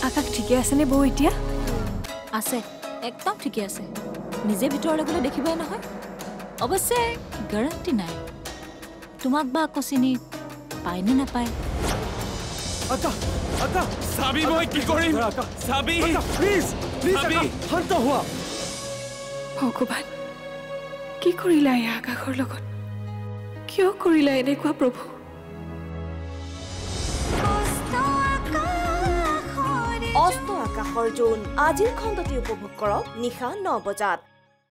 আকাশ ঠিকে আছেনে বৌ এতিয়া? আছে, একদম ঠিকে আছে। নিজে ভিতৰলৈ গ'লে দেখিবাই নহয়। অৱশ্যে গেৰাণ্টি নাই তোমাক বা আকৌ চিনি পায় নে নাপায়। চাবি মই কি কৰিম? চাবি প্লিজ শান্ত হোৱা। ভগৱান, কি কৰিলা এই আকাশৰ লগত? কিয় কৰিলা এনেকুৱা প্ৰভু? অস্ত আকাশৰ জোন আজিৰ খণ্ডটি উপভোগ কৰক নিশা 9 বজাত।